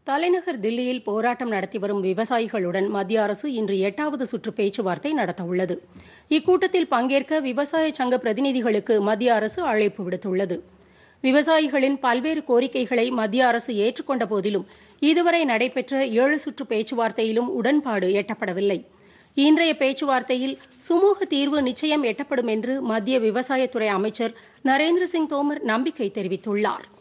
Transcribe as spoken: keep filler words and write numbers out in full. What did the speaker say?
தலைநகர் தில்லியில் போராட்டம் நடத்தி வரும் விவசாயிகளுடன் மத்திய அரசு இன்று எட்டாவது சுற்று பேச்சுவார்த்தை நடத்தவுள்ளது. இக்கூட்டத்தில் பங்கேற்க விவசாய சங்க பிரதிநிதிகளுக்கு மத்திய அரசு அழைப்பு விடுத்துள்ளது. விவசாயிகளின் பல்வேறு கோரிக்கைகளை மத்திய அரசு ஏற்றுக்கொண்ட போதிலும் இதுவரை நடைபெற்ற ஏழு சுற்று பேச்சுவார்த்தையிலும் உடன்பாடு எட்டப்படவில்லை. இன்றைய பேச்சுவார்த்தையில் சுமூக தீர்வு நிச்சயம் எட்டப்படும் என்று மத்திய விவசாயத்துறை அமைச்சர் நரேந்திர சிங் தோமர் நம்பிக்கை தெரிவித்துள்ளார்.